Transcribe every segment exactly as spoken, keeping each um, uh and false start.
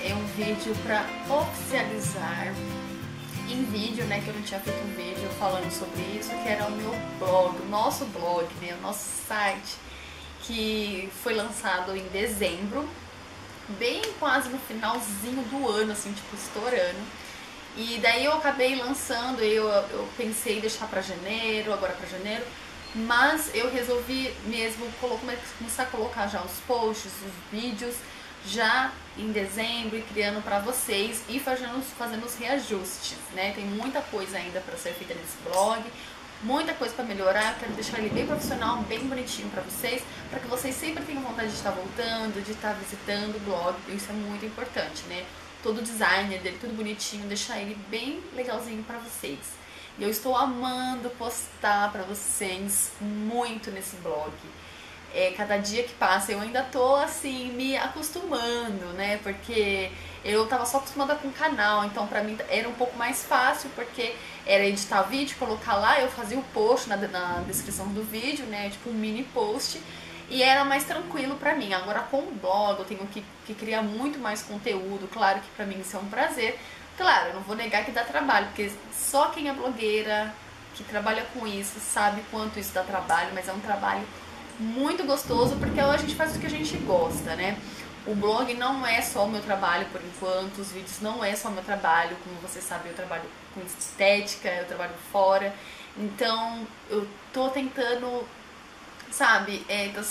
é um vídeo para oficializar em vídeo, né, que eu não tinha feito um vídeo falando sobre isso, que era o meu blog, o nosso blog, né, o nosso site, que foi lançado em dezembro, bem quase no finalzinho do ano, assim, tipo, estourando. E daí eu acabei lançando, eu, eu pensei em deixar para janeiro, agora para janeiro, mas eu resolvi mesmo começar a colocar já os posts, os vídeos, já em dezembro e criando para vocês e fazendo, fazendo os reajustes, né? Tem muita coisa ainda para ser feita nesse blog, muita coisa para melhorar. Eu quero deixar ele bem profissional, bem bonitinho para vocês, para que vocês sempre tenham vontade de estar voltando, de estar visitando o blog. Isso é muito importante, né? Todo o design dele, tudo bonitinho, deixar ele bem legalzinho para vocês. E eu estou amando postar para vocês muito nesse blog. É, cada dia que passa eu ainda tô assim me acostumando, né? Porque eu tava só acostumada com o canal, então pra mim era um pouco mais fácil, porque era editar vídeo, colocar lá, eu fazia o post na, na descrição do vídeo, né? Tipo um mini post, e era mais tranquilo pra mim. Agora com o blog eu tenho que, que criar muito mais conteúdo, claro que pra mim isso é um prazer. Claro, eu não vou negar que dá trabalho, porque só quem é blogueira, que trabalha com isso, sabe quanto isso dá trabalho, mas é um trabalho muito gostoso, porque a gente faz o que a gente gosta, né? O blog não é só o meu trabalho por enquanto, os vídeos não é só o meu trabalho, como você sabe, eu trabalho com estética, eu trabalho fora, então eu tô tentando, sabe, é, tô,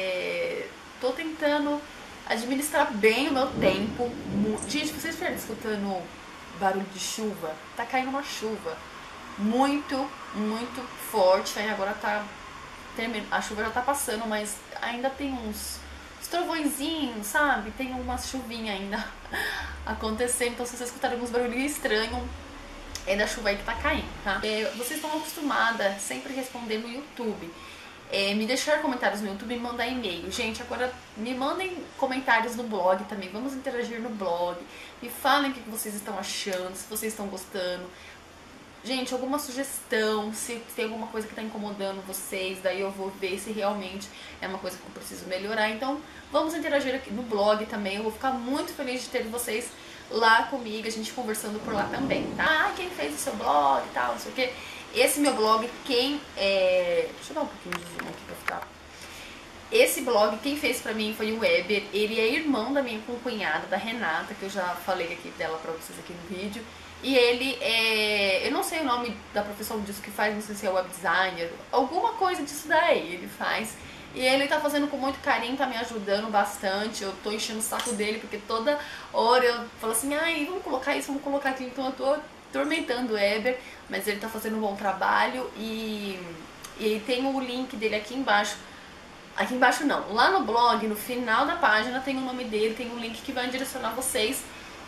é, tô tentando administrar bem o meu tempo. Gente, vocês estiverem escutando barulho de chuva, tá caindo uma chuva muito, muito forte, aí agora tá a chuva já tá passando, mas ainda tem uns, uns trovõezinhos, sabe? Tem uma chuvinha ainda acontecendo, então se vocês escutarem alguns barulhinhos estranhos, é da chuva aí que tá caindo, tá? É, vocês estão acostumadas a sempre responder no YouTube. É, me deixar comentários no YouTube e mandar e-mail. Gente, agora me mandem comentários no blog também, vamos interagir no blog. Me falem o que vocês estão achando, se vocês estão gostando. Gente, alguma sugestão, se tem alguma coisa que está incomodando vocês, daí eu vou ver se realmente é uma coisa que eu preciso melhorar. Então, vamos interagir aqui no blog também. Eu vou ficar muito feliz de ter vocês lá comigo, a gente conversando por lá também, tá? Ah, quem fez o seu blog e tal, não sei o quê. Esse meu blog, quem é... Deixa eu dar um pouquinho de zoom aqui pra ficar... Esse blog, quem fez pra mim foi o Weber. Ele é irmão da minha concunhada, da Renata, que eu já falei aqui dela pra vocês aqui no vídeo. E ele é... eu não sei o nome da profissão disso que faz, não sei se é web designer, alguma coisa disso daí ele faz. E ele tá fazendo com muito carinho, tá me ajudando bastante. Eu tô enchendo o saco dele, porque toda hora eu falo assim, ai, vamos colocar isso, vamos colocar aquilo. Então eu tô atormentando o Weber, mas ele tá fazendo um bom trabalho. E, e tem o link dele aqui embaixo. Aqui embaixo não, lá no blog, no final da página tem o nome dele, tem um link que vai direcionar vocês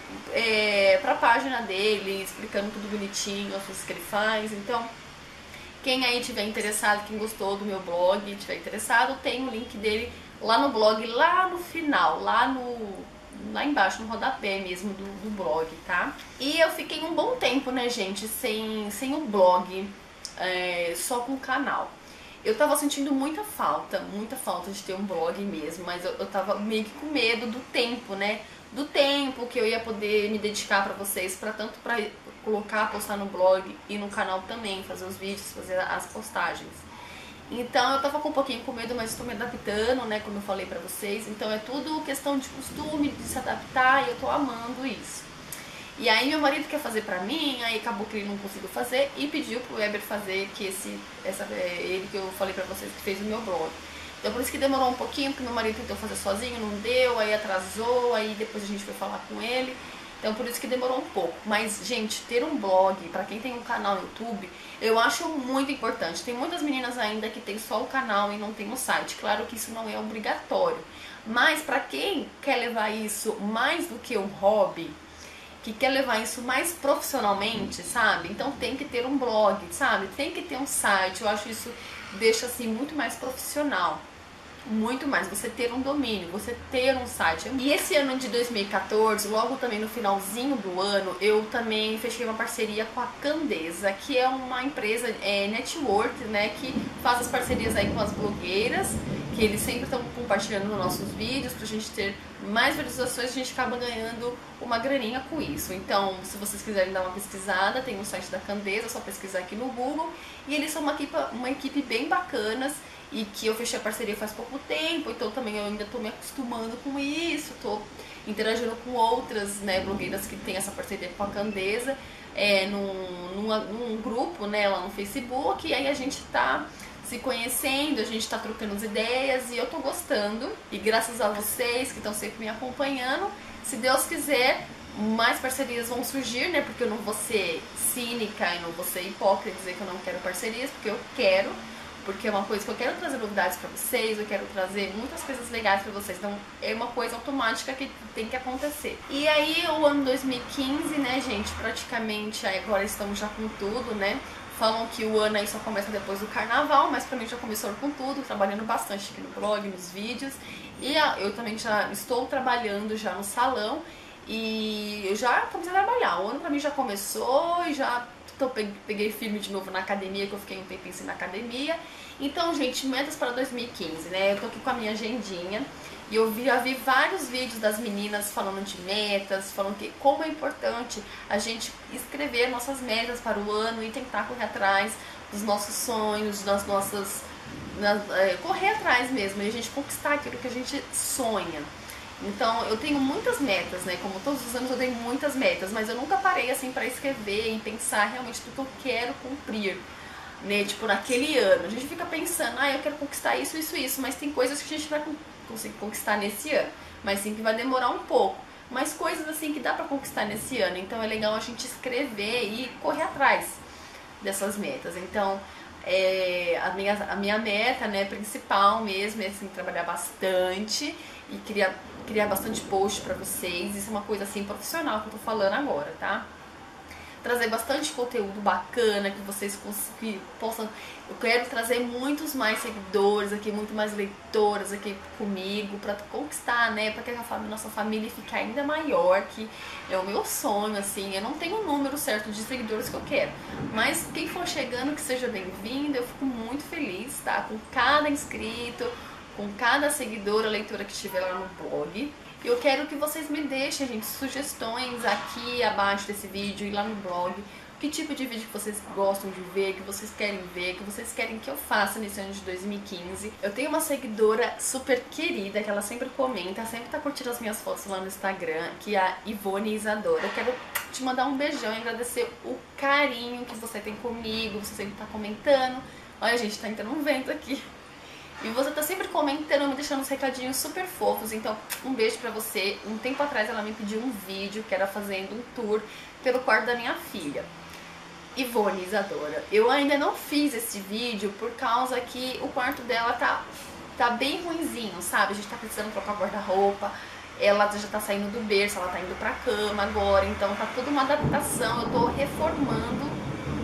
É, pra página dele, explicando tudo bonitinho, as coisas que ele faz. Então, quem aí tiver interessado, quem gostou do meu blog, tiver interessado, tem o link dele lá no blog, lá no final, lá no lá embaixo, no rodapé mesmo do, do blog, tá? E eu fiquei um bom tempo, né, gente, sem, sem o blog, é, só com o canal. Eu tava sentindo muita falta, muita falta de ter um blog mesmo, mas eu, eu tava meio que com medo do tempo, né? Do tempo que eu ia poder me dedicar pra vocês, pra tanto pra colocar, postar no blog e no canal também, fazer os vídeos, fazer as postagens. Então eu tava com um pouquinho com medo, mas estou me adaptando, né, como eu falei pra vocês. Então é tudo questão de costume, de se adaptar, e eu tô amando isso. E aí meu marido quer fazer pra mim, aí acabou que ele não conseguiu fazer e pediu pro Weber fazer, que esse, essa, é ele que eu falei pra vocês que fez o meu blog. Então por isso que demorou um pouquinho, porque meu marido tentou fazer sozinho, não deu, aí atrasou, aí depois a gente foi falar com ele. Então por isso que demorou um pouco. Mas, gente, ter um blog, pra quem tem um canal no YouTube, eu acho muito importante. Tem muitas meninas ainda que tem só o canal e não tem o site. Claro que isso não é obrigatório. Mas pra quem quer levar isso mais do que um hobby, que quer levar isso mais profissionalmente, sabe? Então tem que ter um blog, sabe? Tem que ter um site. Eu acho isso deixa assim muito mais profissional. Muito mais, você ter um domínio, você ter um site. E esse ano de dois mil e quatorze, logo também no finalzinho do ano, eu também fechei uma parceria com a Candesa, que é uma empresa é, network, né, que faz as parcerias aí com as blogueiras, que eles sempre estão compartilhando nos nossos vídeos pra gente ter mais visualizações, a gente acaba ganhando uma graninha com isso. Então, se vocês quiserem dar uma pesquisada, tem um site da Candeza, é só pesquisar aqui no Google, e eles são uma equipe, uma equipe bem bacanas, e que eu fechei a parceria faz pouco tempo, então também eu ainda tô me acostumando com isso, tô interagindo com outras, né, blogueiras que têm essa parceria com a Candeza, é, num, num, num grupo, né, lá no Facebook, e aí a gente tá se conhecendo, a gente tá trocando as ideias e eu tô gostando. E graças a vocês que estão sempre me acompanhando, se Deus quiser, mais parcerias vão surgir, né? Porque eu não vou ser cínica e não vou ser hipócrita dizer que eu não quero parcerias, porque eu quero, porque é uma coisa que eu quero trazer novidades pra vocês, eu quero trazer muitas coisas legais pra vocês, então é uma coisa automática que tem que acontecer. E aí o ano dois mil e quinze, né, gente, praticamente agora estamos já com tudo, né? Falam que o ano aí só começa depois do carnaval, mas pra mim já começou com tudo, trabalhando bastante aqui no blog, nos vídeos. E eu também já estou trabalhando já no salão e eu já comecei a trabalhar. O ano pra mim já começou e já tô, peguei firme de novo na academia, que eu fiquei um tempinho sem na academia. Então, gente, metas para dois mil e quinze, né? Eu tô aqui com a minha agendinha. E eu já vi vários vídeos das meninas falando de metas, falando que como é importante a gente escrever nossas metas para o ano e tentar correr atrás dos nossos sonhos, das nossas... Das, é, correr atrás mesmo, e a gente conquistar aquilo que a gente sonha. Então, eu tenho muitas metas, né? Como todos os anos eu tenho muitas metas, mas eu nunca parei assim para escrever e pensar realmente do que eu quero cumprir, né? Tipo, naquele ano. A gente fica pensando, ah, eu quero conquistar isso, isso, isso, mas tem coisas que a gente vai conseguir conquistar nesse ano, mas sim que vai demorar um pouco. Mas coisas assim que dá pra conquistar nesse ano, então é legal a gente escrever e correr atrás dessas metas. Então, é, a, minha, a minha meta, né, principal mesmo é assim, trabalhar bastante e criar, criar bastante post pra vocês. Isso é uma coisa assim profissional que eu tô falando agora, tá? Trazer bastante conteúdo bacana, que vocês que possam... Eu quero trazer muitos mais seguidores aqui, muito mais leitoras aqui comigo, pra conquistar, né, pra que a família, nossa família fique ainda maior, que é o meu sonho, assim. Eu não tenho um número certo de seguidores que eu quero, mas quem for chegando, que seja bem-vindo, eu fico muito feliz, tá? Com cada inscrito, com cada seguidora, leitora que estiver lá no blog. Eu quero que vocês me deixem, gente, sugestões aqui abaixo desse vídeo e lá no blog. Que tipo de vídeo que vocês gostam de ver, que vocês querem ver, que vocês querem que eu faça nesse ano de dois mil e quinze. Eu tenho uma seguidora super querida, que ela sempre comenta, sempre tá curtindo as minhas fotos lá no Instagram, que é a Ivone Isadora. Eu quero te mandar um beijão e agradecer o carinho que você tem comigo, você sempre tá comentando. Olha, gente, tá entrando um vento aqui. E você tá sempre comentando, me deixando uns recadinhos super fofos. Então, um beijo pra você. Um tempo atrás ela me pediu um vídeo que era fazendo um tour pelo quarto da minha filha, Ivone Isadora. Eu ainda não fiz esse vídeo por causa que o quarto dela tá, tá bem ruinzinho, sabe? A gente tá precisando trocar guarda-roupa. Ela já tá saindo do berço, ela tá indo pra cama agora. Então tá toda uma adaptação. Eu tô reformando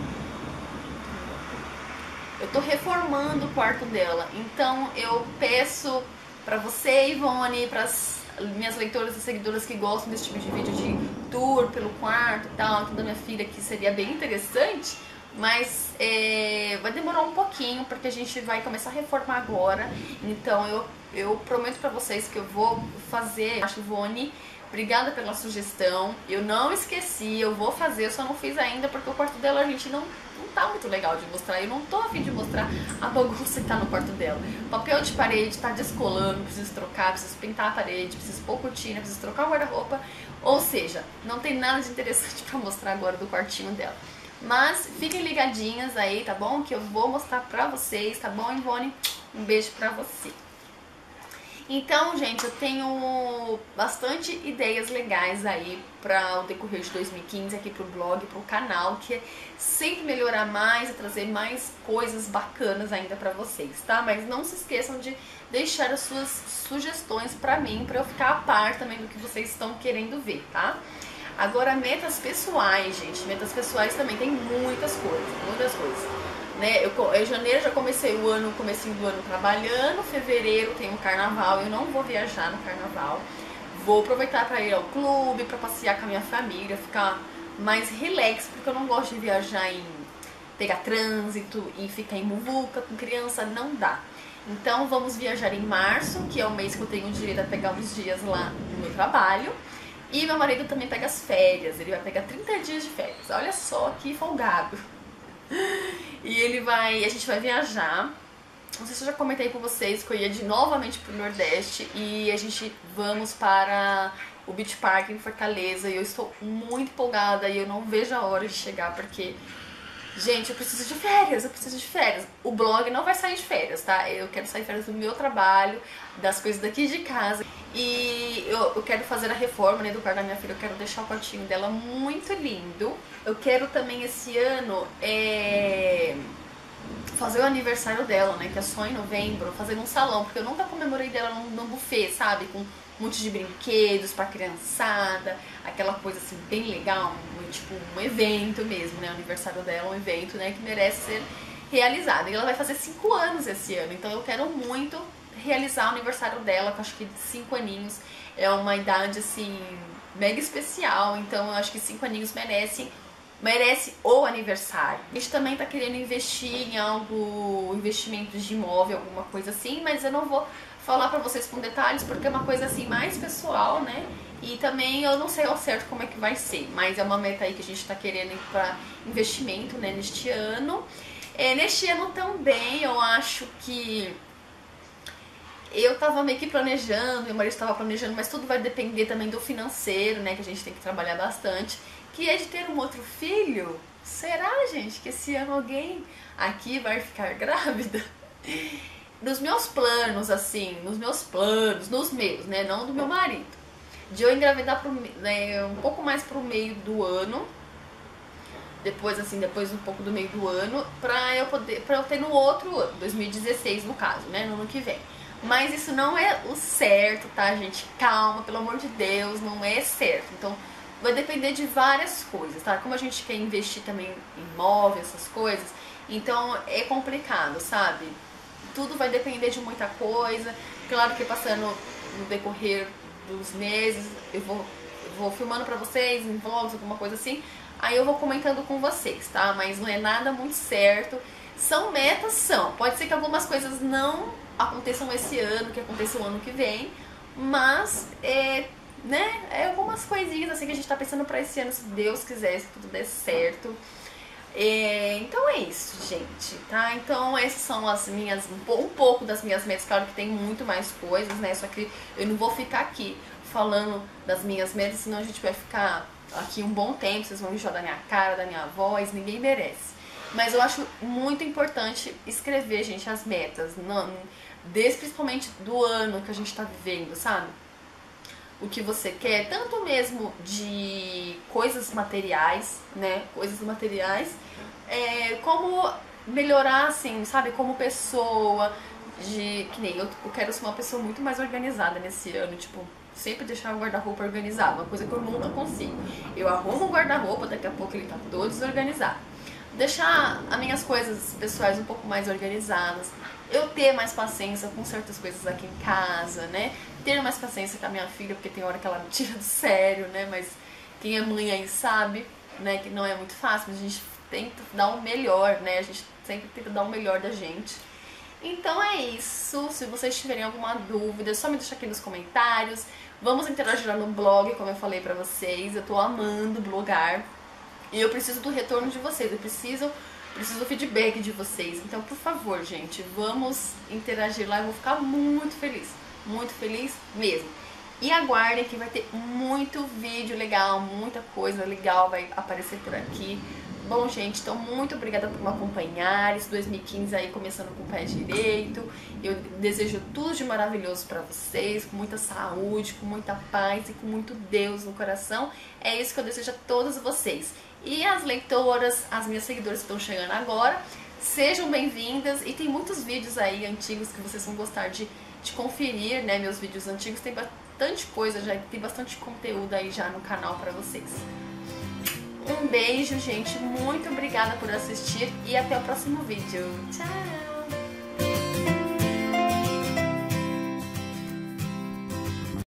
Eu tô reformando o quarto dela, então eu peço pra você, Ivone, pras minhas leitoras e seguidoras que gostam desse tipo de vídeo de tour pelo quarto e tal, da minha filha, que seria bem interessante, mas é, vai demorar um pouquinho, porque a gente vai começar a reformar agora, então eu, eu prometo pra vocês que eu vou fazer. Acho, Ivone, obrigada pela sugestão, eu não esqueci, eu vou fazer, eu só não fiz ainda porque o quarto dela a gente não, não tá muito legal de mostrar, eu não tô a fim de mostrar a bagunça que tá no quarto dela. O papel de parede tá descolando, preciso trocar, preciso pintar a parede, preciso pôr cortina, preciso trocar o guarda-roupa, ou seja, não tem nada de interessante pra mostrar agora do quartinho dela. Mas fiquem ligadinhas aí, tá bom? Que eu vou mostrar pra vocês, tá bom, Ivone? Um beijo pra você. Então, gente, eu tenho bastante ideias legais aí para o decorrer de dois mil e quinze aqui pro blog, pro canal, que é sempre melhorar mais e trazer mais coisas bacanas ainda para vocês, tá? Mas não se esqueçam de deixar as suas sugestões para mim, para eu ficar a par também do que vocês estão querendo ver, tá? Agora, metas pessoais, gente, metas pessoais também tem muitas coisas, muitas coisas. Né, eu, em janeiro já comecei o ano, comecinho do ano trabalhando, fevereiro tem um carnaval, eu não vou viajar no carnaval, vou aproveitar para ir ao clube, para passear com a minha família, ficar mais relax, porque eu não gosto de viajar em pegar trânsito e ficar em muvuca com criança, não dá. Então vamos viajar em março, que é o mês que eu tenho direito a pegar uns dias lá no meu trabalho. E meu marido também pega as férias, ele vai pegar trinta dias de férias. Olha só que folgado. E ele vai, a gente vai viajar. Não sei se eu já comentei com vocês que eu ia de novamente pro Nordeste e a gente vamos para o Beach Park em Fortaleza e eu estou muito empolgada e eu não vejo a hora de chegar porque, gente, eu preciso de férias, eu preciso de férias. O blog não vai sair de férias, tá? Eu quero sair de férias do meu trabalho, das coisas daqui de casa e eu, eu quero fazer a reforma, né, do quarto da minha filha, eu quero deixar o quartinho dela muito lindo. Eu quero também esse ano, é... fazer o aniversário dela, né, que é só em novembro, fazer num salão, porque eu nunca comemorei dela num, num buffet, sabe, com um monte de brinquedos pra criançada, aquela coisa assim bem legal, um, tipo um evento mesmo, né, o aniversário dela, um evento, né, que merece ser realizado. E ela vai fazer cinco anos esse ano, então eu quero muito realizar o aniversário dela, que eu acho que cinco aninhos é uma idade assim mega especial, então eu acho que cinco aninhos merecem merece o aniversário. A gente também tá querendo investir em algo, investimentos de imóvel, alguma coisa assim, mas eu não vou falar pra vocês com detalhes porque é uma coisa assim mais pessoal, né? E também eu não sei ao certo como é que vai ser, mas é uma meta aí que a gente tá querendo ir pra investimento, né, neste ano. É, neste ano também eu acho que eu tava meio que planejando, meu marido estava planejando, mas tudo vai depender também do financeiro, né, que a gente tem que trabalhar bastante. Que é de ter um outro filho. Será, gente, que esse ano alguém aqui vai ficar grávida? Nos meus planos, assim, nos meus planos, nos meus, né, não do meu marido, de eu engravidar pro, né, um pouco mais pro meio do ano, depois, assim, depois um pouco do meio do ano, pra eu poder, pra eu ter no outro ano, dois mil e dezesseis no caso, né, no ano que vem. Mas isso não é o certo, tá, gente? Calma, pelo amor de Deus, não é certo. Então, vai depender de várias coisas, tá? Como a gente quer investir também em imóveis, essas coisas, então é complicado, sabe? Tudo vai depender de muita coisa. Claro que passando no decorrer dos meses, eu vou, eu vou filmando pra vocês, em vlogs, alguma coisa assim, aí eu vou comentando com vocês, tá? Mas não é nada muito certo. São metas, são. Pode ser que algumas coisas não aconteçam esse ano, que aconteça o ano que vem, mas é... né, é algumas coisinhas assim que a gente tá pensando pra esse ano, se Deus quiser, se tudo der certo. É, então é isso, gente, tá? Então essas são as minhas, um pouco das minhas metas, claro que tem muito mais coisas, né? Só que eu não vou ficar aqui falando das minhas metas, senão a gente vai ficar aqui um bom tempo, vocês vão enjoar da minha cara, da minha voz, ninguém merece. Mas eu acho muito importante escrever, gente, as metas, não, desde principalmente do ano que a gente tá vivendo, sabe? O que você quer, tanto mesmo de coisas materiais, né, coisas materiais, é, como melhorar, assim, sabe, como pessoa, de, que nem eu, eu quero ser uma pessoa muito mais organizada nesse ano, tipo, sempre deixar o guarda-roupa organizado, uma coisa que eu nunca consigo. Eu arrumo o guarda-roupa, daqui a pouco ele tá todo desorganizado. Deixar as minhas coisas pessoais um pouco mais organizadas, eu ter mais paciência com certas coisas aqui em casa, né? Ter mais paciência com a minha filha, porque tem hora que ela me tira do sério, né? Mas quem é mãe aí sabe, né, que não é muito fácil, mas a gente tenta dar o melhor, né? A gente sempre tenta dar o melhor da gente. Então é isso. Se vocês tiverem alguma dúvida, é só me deixar aqui nos comentários. Vamos interagir lá no blog, como eu falei pra vocês. Eu tô amando blogar. E eu preciso do retorno de vocês. Eu preciso, preciso do feedback de vocês. Então, por favor, gente, vamos interagir lá. Eu vou ficar muito feliz. Muito feliz mesmo. E aguardem que vai ter muito vídeo legal, muita coisa legal vai aparecer por aqui. Bom, gente, então muito obrigada por me acompanhar. Esse dois mil e quinze aí começando com o pé direito. Eu desejo tudo de maravilhoso pra vocês, com muita saúde, com muita paz e com muito Deus no coração. É isso que eu desejo a todos vocês. E as leitoras, as minhas seguidoras que estão chegando agora, sejam bem-vindas. E tem muitos vídeos aí antigos que vocês vão gostar de, de conferir, né? Meus vídeos antigos, tem bastante coisa, já tem bastante conteúdo aí já no canal pra vocês. Um beijo, gente. Muito obrigada por assistir e até o próximo vídeo. Tchau!